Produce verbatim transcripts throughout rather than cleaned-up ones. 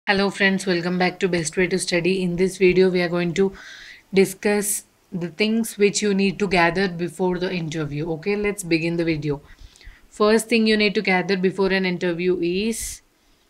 Hello friends, welcome back to Best Way to Study. In this video, we are going to discuss the things which you need to gather before the interview. Okay, let's begin the video. First thing you need to gather before an interview is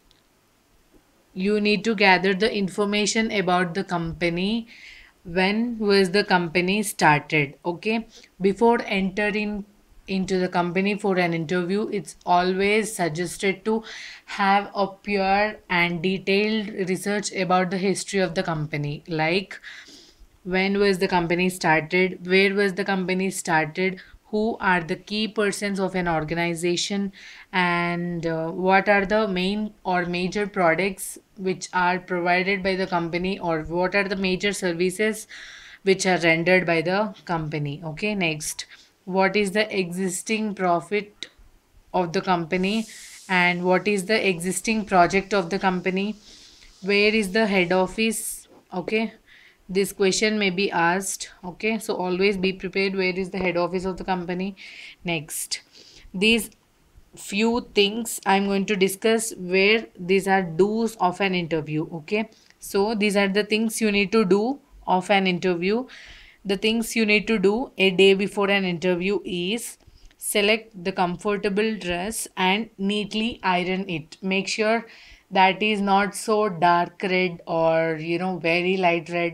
you need to gather the information about the company. When was the company started? Okay, before entering into the company for an interview, it's always suggested to have a pure and detailed research about the history of the company, like when was the company started, where was the company started, who are the key persons of an organization, and uh, what are the main or major products which are provided by the company, or what are the major services which are rendered by the company. Okay, next, what is the existing profit of the company, and what is the existing project of the company, where is the head office. Okay, this question may be asked. Okay, so always be prepared, where is the head office of the company. Next, these few things I'm going to discuss, where these are do's of an interview. Okay, so these are the things you need to do of an interview. The things you need to do a day before an interview is select the comfortable dress and neatly iron it. Make sure that is not so dark red or you know very light red.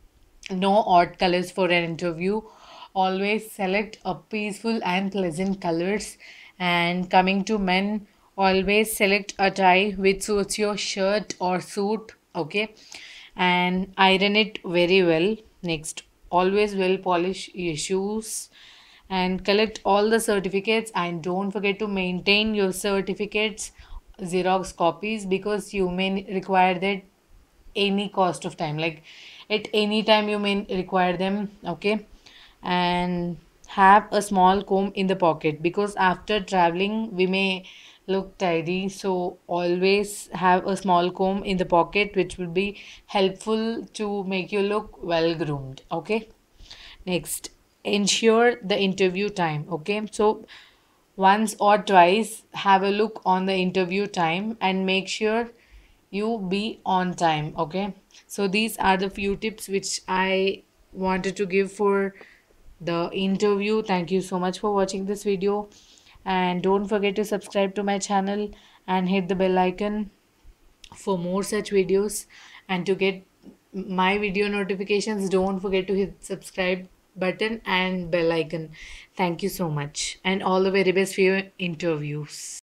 No odd colors for an interview. Always select a peaceful and pleasant colors. And coming to men, always select a tie which suits your shirt or suit. Okay, and iron it very well. Next, always well polish your shoes and collect all the certificates, and don't forget to maintain your certificates xerox copies, because you may require that any cost of time, like at any time you may require them. Okay, and have a small comb in the pocket, because after traveling we may look tidy, so always have a small comb in the pocket, which will be helpful to make you look well groomed. Okay, next, ensure the interview time. Okay, so once or twice have a look on the interview time and make sure you be on time. Okay, so these are the few tips which I wanted to give for the interview. Thank you so much for watching this video, and don't forget to subscribe to my channel and hit the bell icon for more such videos. And to get my video notifications, don't forget to hit subscribe button and bell icon. Thank you so much, and all the very best for your interviews.